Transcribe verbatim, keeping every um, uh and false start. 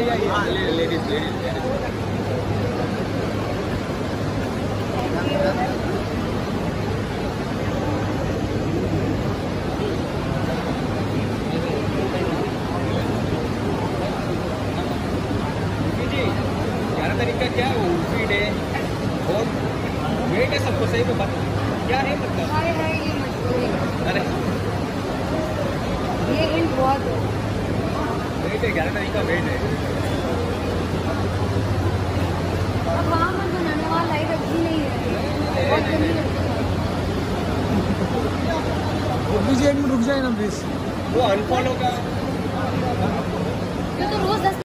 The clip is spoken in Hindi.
हाँ लेडीज लेडीज ग्यारह तारीख का क्या है वो उर्फी डे और वेट है सबको सही में बता क्या है मतलब हाय हाय ये मजबूरी अरे ये हिंट बहुत है वेट है ग्यारह तारीख का वेट है अब वहाँ मत बनाना वहाँ लाइट अच्छी नहीं है बहुत गंदी लगती है रुक जाए ना प्लीज वो अनफॉलो का